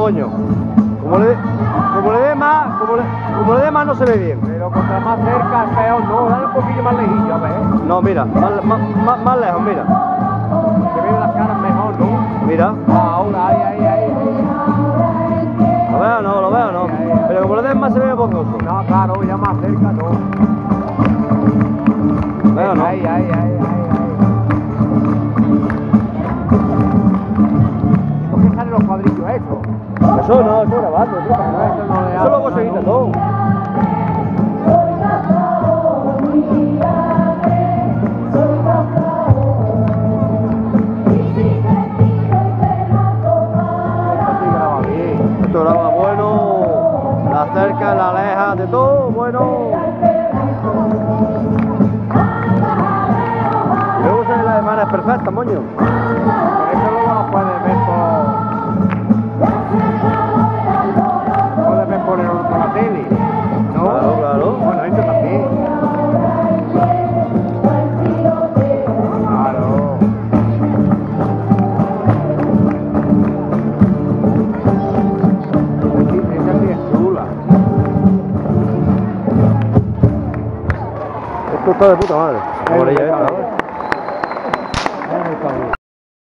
moño. Como le dé más no se ve bien. Pero contra más cerca es peor, no, dale un poquillo más lejillo, a ver. No, mira, más lejos, mira. Se ven las caras mejor, ¿no? Mira. Ahora, ahí. Lo veo, no. Pero como le des más se ve borroso. No, claro, ya más cerca, no. Veo, no. Ahí. ¿Y por qué salen los cuadrillos estos? Eso no, eso grabando, eso lo conseguiste todo. Esto graba bueno, la cerca, la aleja, de todo, bueno. Luego se la semana es perfecta, moño. Pero eso luego lo puedes ver por la tele, ¿no? Claro. Bueno, esto también. Claro. Esta sí es chula. Esto está de puta madre. Como le llevé esta,